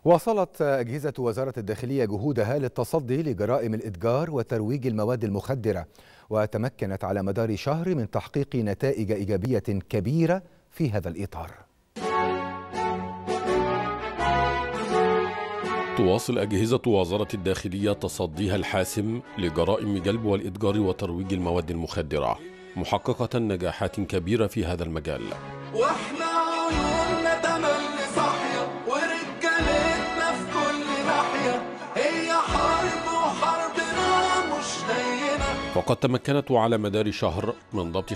واصلت أجهزة وزارة الداخلية جهودها للتصدي لجرائم الإتجار وترويج المواد المخدرة، وتمكنت على مدار شهر من تحقيق نتائج إيجابية كبيرة في هذا الإطار. تواصل أجهزة وزارة الداخلية تصديها الحاسم لجرائم جلب والإتجار وترويج المواد المخدرة، محققة نجاحات كبيرة في هذا المجال. واحنا عيوننا تملي صاحية ورجالتنا في كل ناحية، هي حرب وحربنا مش هينة. فقد تمكنت على مدار شهر من ضبط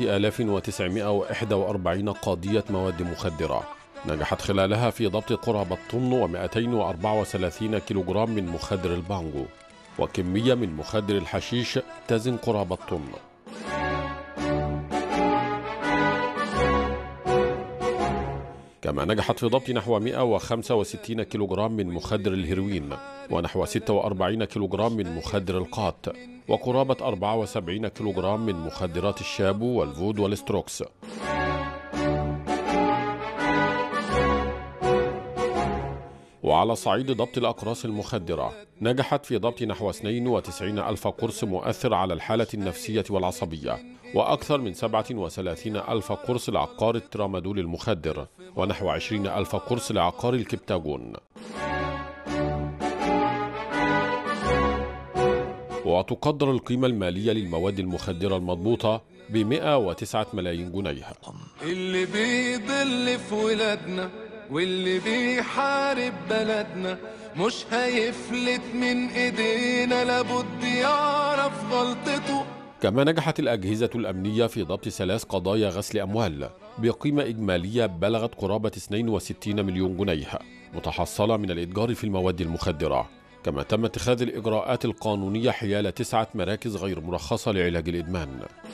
5941 قضية مواد مخدرة، نجحت خلالها في ضبط قرابة طن و234 كيلوغرام من مخدر البانجو، وكمية من مخدر الحشيش تزن قرابة طن. كما نجحت في ضبط نحو 165 كيلوغرام من مخدر الهيروين، ونحو 46 كيلوغرام من مخدر القات، وقرابة 74 كيلوغرام من مخدرات الشابو والفود والستروكس. وعلى صعيد ضبط الأقراص المخدرة، نجحت في ضبط نحو 92 ألف قرص مؤثر على الحالة النفسية والعصبية، وأكثر من 37 ألف قرص لعقار الترامادول المخدر، ونحو 20 ألف قرص لعقار الكبتاجون. وتقدر القيمة المالية للمواد المخدرة المضبوطة ب109 ملايين جنيه. اللي بيضل في ولادنا واللي بيحارب بلدنا مش هيفلت من ايدينا، لابد يعرف غلطته. كما نجحت الأجهزة الأمنية في ضبط 3 قضايا غسل أموال بقيمة إجمالية بلغت قرابة 62 مليون جنيه، متحصلة من الإتجار في المواد المخدرة. كما تم اتخاذ الإجراءات القانونية حيال 9 مراكز غير مرخصة لعلاج الإدمان.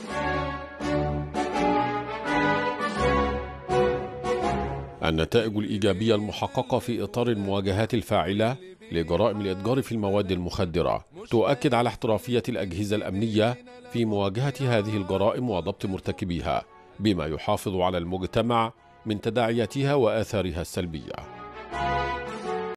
النتائج الإيجابية المحققة في إطار المواجهات الفاعلة لجرائم الإتجار في المواد المخدرة تؤكد على احترافية الأجهزة الأمنية في مواجهة هذه الجرائم وضبط مرتكبيها، بما يحافظ على المجتمع من تداعياتها وآثارها السلبية.